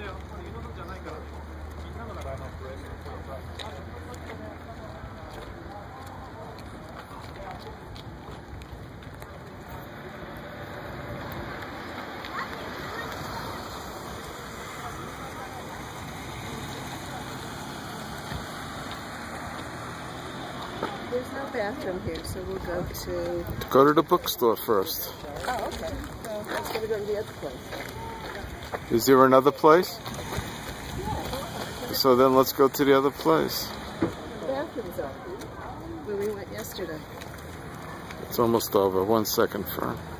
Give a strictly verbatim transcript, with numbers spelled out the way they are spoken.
There's no bathroom here, so we'll go to... Go to the bookstore first. Oh, okay. So I was going to go to the other place. Is there another place? So then let's go to the other place. The bathroom's open, where we went yesterday. It's almost over. One second, Fern.